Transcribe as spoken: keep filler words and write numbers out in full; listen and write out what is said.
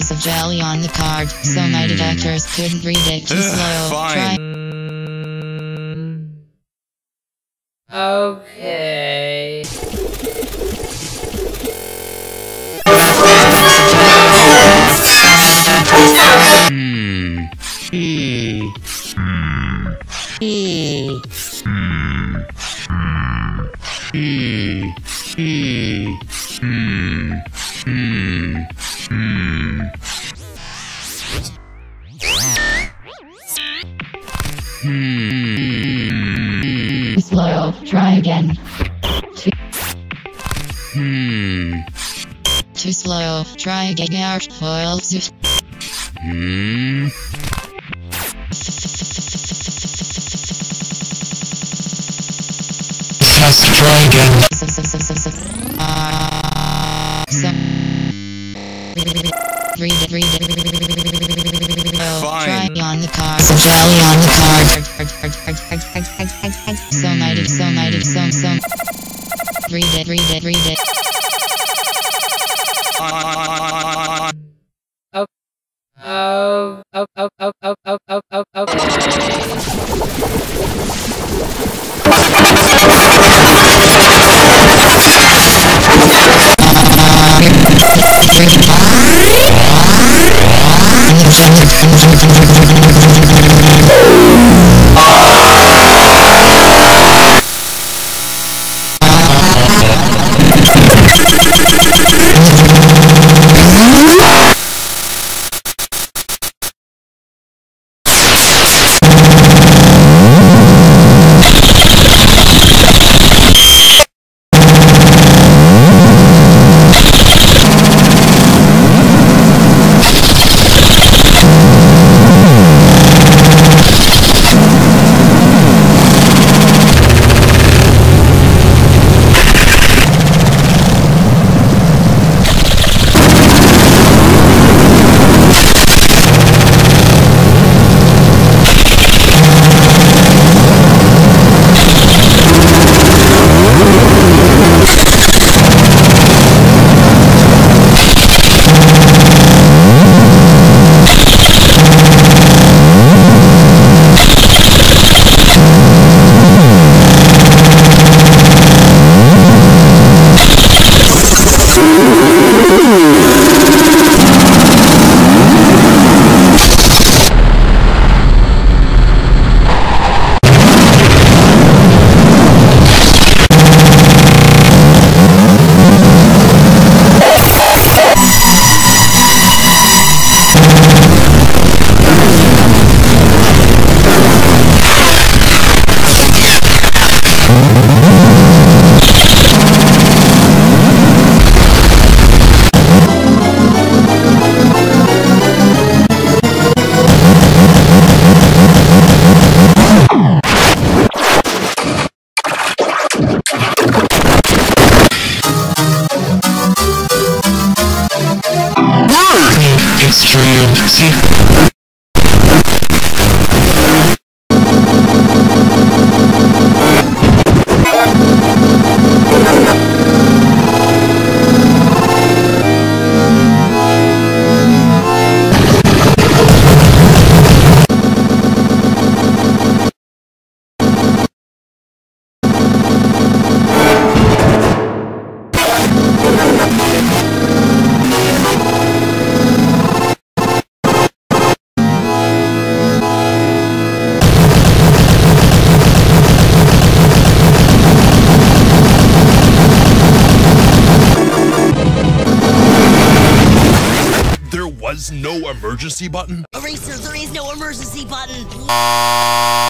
of jelly on the card, so mm. my detectors couldn't read it. Too slow. Fine. Try. Okay. Hmm. Hmm. Hmm. Hmm. Hmm. Hmm. Hmm. Hmm. Hmm. Slow. Try again. Too, Hmm. Too slow. Try again. Art foil. Hmm. Has to try again. Uh, some. Read it, read it. Oh, try on the card. Some jelly on the card. So mighty, so mighty, so, so. Read it, read it, read it. Oh, oh, oh, oh, oh, oh, oh, oh, oh, okay. Extreme. Was no emergency button? Eraser, there is no emergency button.